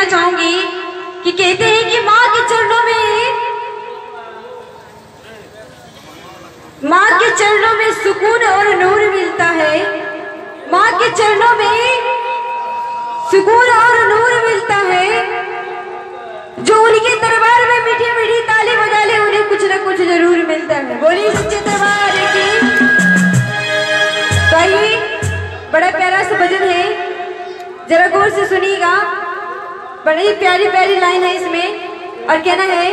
कहना चाहूंगी कि कहते हैं कि माँ के चरणों में सुकून और नूर मिलता है। माँ के चरणों में सुकून और नूर मिलता है। जो उनके दरबार में मीठी मीठी ताली बजा ले उन्हें कुछ न कुछ जरूर मिलता है। बोलिए सच्चे दरबार की। तो आइए, बड़ा प्यारा सा भजन है, जरा गौर से सुनिएगा। बड़ी प्यारी प्यारी लाइन है इसमें और कहना है,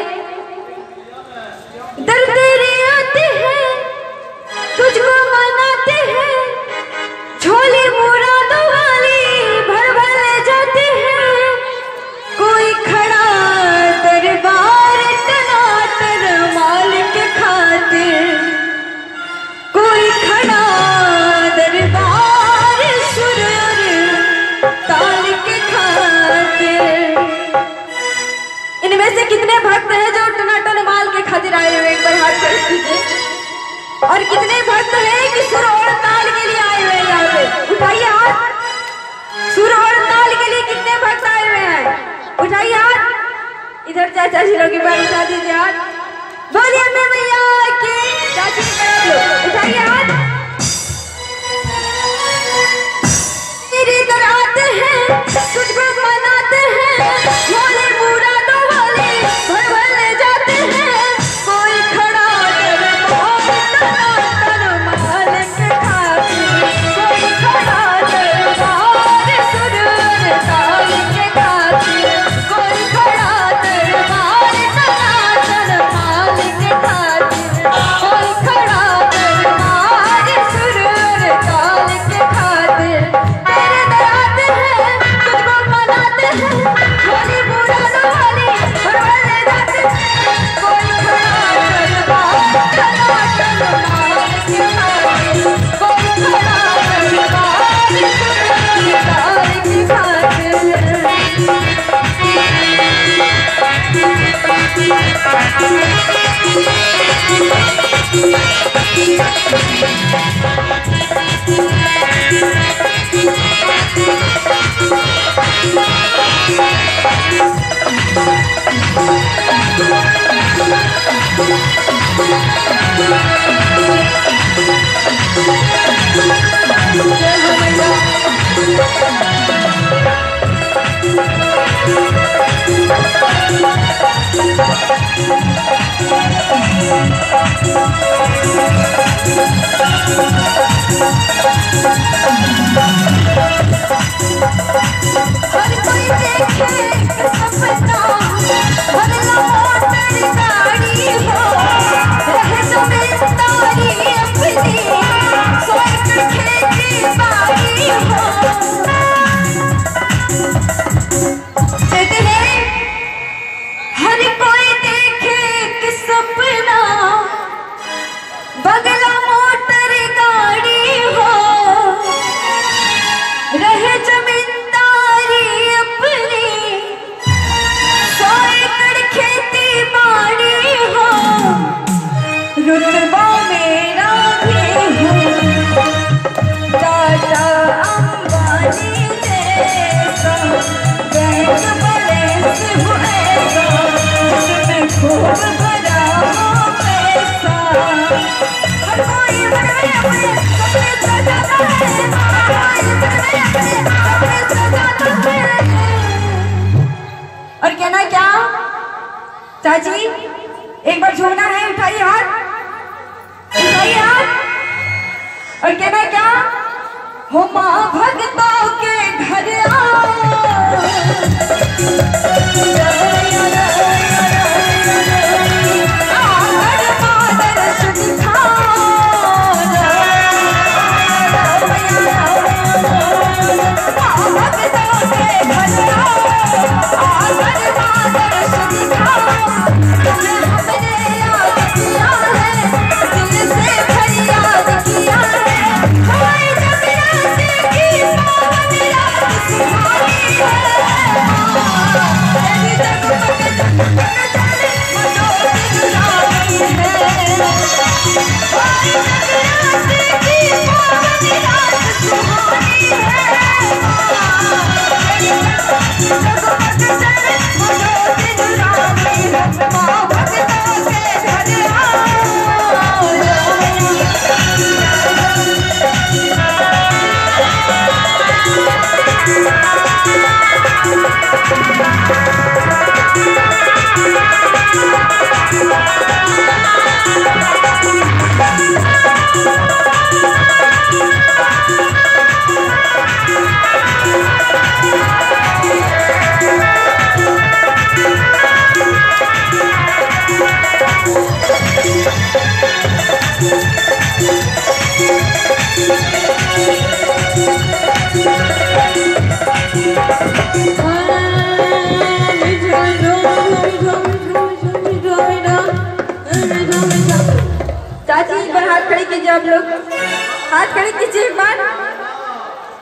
दर तेरे आते हैं तुझको मनाते हैं, झोली मुरादों वाली भर भर ले जाते हैं। कोई खड़ा दरबार टनाटन माल के खातिर, कोई खड़ा दरबार सुर ताल के खातिर। इनमें से कितने भक्त हैं जो टनाटन माल के खातिर आए हुए? एक बार हाथ कर दीजिए। और कितने भक्त हैं कि सुर और ताल के लिए आए हुए हैं? यहाँ पे उठाइए हाथ। सुर और ताल के लिए कितने भक्त आए हुए हैं? उठाइए हाथ। इधर चाचा जी लोग एक बार उठा दीजिए हाथ। बोलिए मैं मैया की। चाची उठाइए हाथ। तेरे दर आते हैं तुझको मनाते हैं, झोले मुरादों वाले भर भर ले जाते हैं। कोई खड़ा दरबार टनाटन माल के खातिर, कोई खड़ा दरबार सुर ताल के खातिर, कोई खड़ा दरबार टनाटन माल के खातिर, कोई खड़ा दरबार सुर ताल के खातिर। तेरे दर आते हैं तुझको मनाते हैं, झोली मुरादों वाली भर भर ले जाते हैं। कोई खड़ा दरबार टनाटन माल के खातिर, कोई खड़ा दरबार सुर ताल के खातिर। हर कोई देखे सपना भर मोटर गाड़ी हो, रहे जमींदारी अपनी स्वर्ग खेती बाड़ी हो। कहते हैं हर कोई देखे कि सपना बगला मोटर गाड़ी हो, रहे जमींदारी अपनी 100 एकड़ खेती बाड़ी हो। रुतबा मेरा भी हो टाटा अंबानी जैसा, बैंक बैलेंस हो ऐसा, उसमें खूब भरा हो पैसा। हर कोई बड़े बड़े सपने सजाता है, और कहना क्या चाची? एक बार झूमना है, उठाइए हाथ, उठाइए हाथ। और कहना क्या? हो माँ भक्तों के घर आओ, है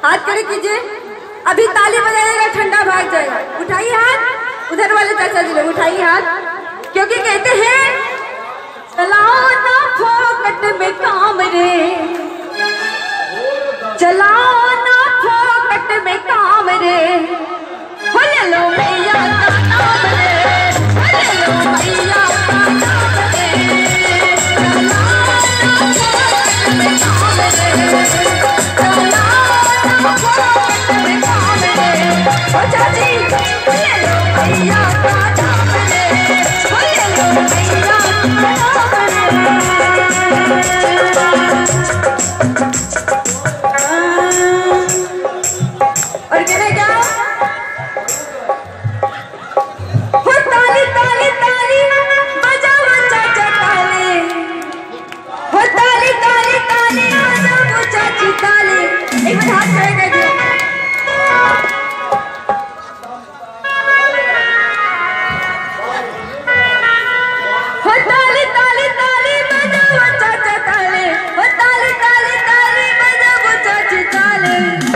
हाथ खड़े कीजिए। अभी ताली बजाएगा, ठंडा भाग जाएगा। उठाइए हाथ, उधर वाले चाचा जी लोग उठाइए हाथ, क्योंकि कहते हैं चलाओ ना फोकट में काम रे, चलाओ ना फोकट में काम रे, हो ले लो मैया का नाम रे, हो ले लो मैया का नाम रे, चलाओ ना फोकट में काम रे, चलाओ ना फोकट में काम रे, ओ चाची हो ले लो मैया का नाम रे, हो ले लो मैया का नाम और कहने क्या हो ताली ताली ताली बजाओ चाचा ताली, हो ताली ताली ताली बजाओ चाची ताली। एक मिनट हाथ खड़े कर दो। हो ताली ताली ताली बजाओ चाचा ताली, हो ताली ताली ताली बजाओ चाची ताली।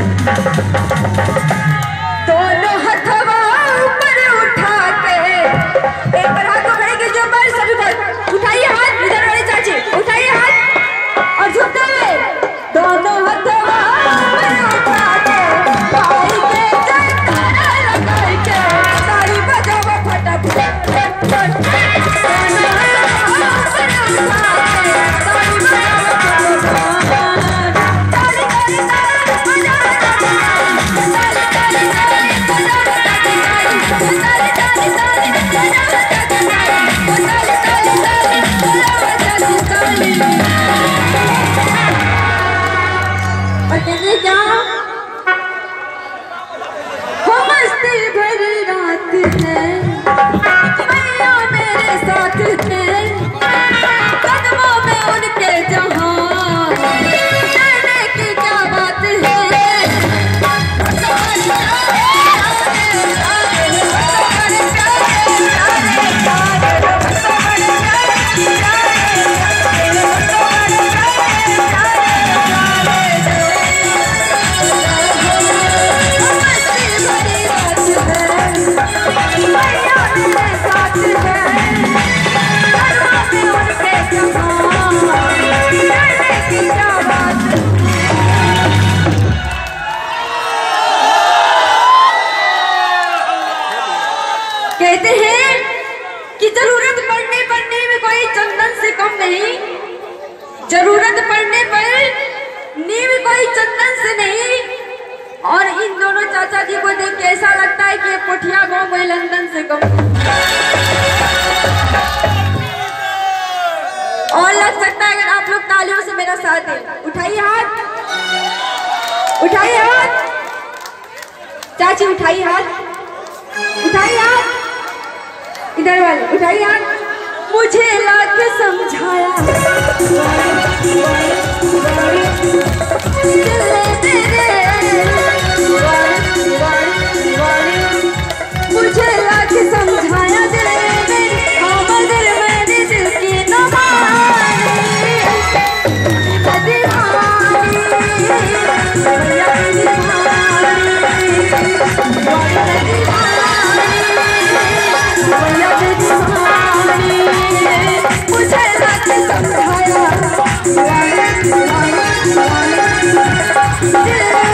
दोनों हथवा ऊपर उठा के, एक बार हाथ को खड़े कीजिए ऊपर, सभी बार उठाइए हाथ, इधर वाली चाची उठाइए हाथ और झुकते हुए दोनों हथवा ऊपर उठा के, भाई के जयकारा लगाई के, ताली बजाओ फटाफट फटाफट। दोनों हथवा ऊपर उठा के, ताली बजाओ फटाफट, ताली ताली ताली बजाओ ताली ताली ताली बजाओ ताली ताली ताली ताली बजाओ ताली ताली ताली बजाओ ताली ताली। और कहते क्या हो मस्ती भरी रात है, मैया मेरे साथ है, कदमों में उनके जहां डरने की क्या बात है। कहते हैं कि जरूरत पड़ने पर नींव कोई चंदन से कम नहीं, जरूरत पड़ने पर नींव कोई चंदन से नहीं। और इन दोनों चाचा जी को देख के ऐसा लगता है कि ये पोठिया गांव कोई लंदन से कम। और लग सकता है अगर आप लोग तालियों से मेरा साथ दें। उठाइए हाथ, उठाइए हाथ, चाची उठाइए हाथ, उठाइए हाथ, इधर वाले उठाइए हाथ। मुझे लाख समझाया मुझे लाख समझाया दिल मेरी, हाँ दिल मेरी दिल की न मानी, दीवानी भैया की दीवानी, भैया की दीवानी। मुझे लाख समझाया दिल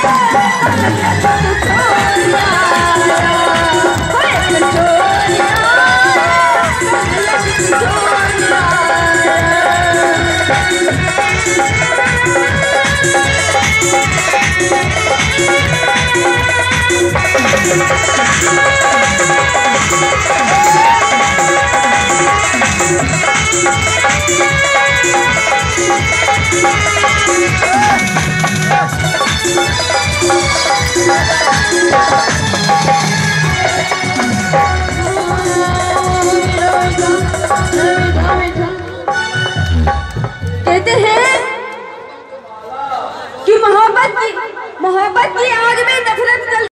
कहते हैं